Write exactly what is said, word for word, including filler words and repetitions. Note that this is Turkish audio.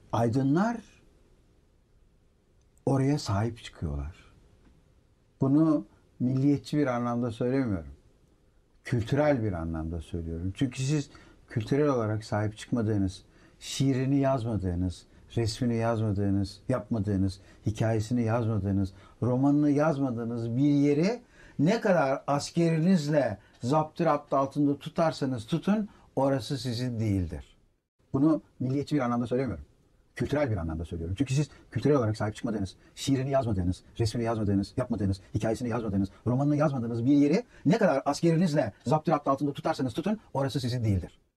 Aydınlar oraya sahip çıkıyorlar. Bunu milliyetçi bir anlamda söylemiyorum. Kültürel bir anlamda söylüyorum. Çünkü siz kültürel olarak sahip çıkmadığınız, şiirini yazmadığınız, resmini yazmadığınız, yapmadığınız, hikayesini yazmadığınız, romanını yazmadığınız bir yeri ne kadar askerinizle zapturapt altında tutarsanız tutun, orası sizin değildir. Bunu milliyetçi bir anlamda söylemiyorum. Kültürel bir anlamda söylüyorum. Çünkü siz kültürel olarak sahip çıkmadığınız, şiirini yazmadığınız, resmini yazmadığınız, yapmadığınız, hikayesini yazmadığınız, romanını yazmadığınız bir yeri ne kadar askerinizle zapturapt altında tutarsanız tutun, orası sizin değildir.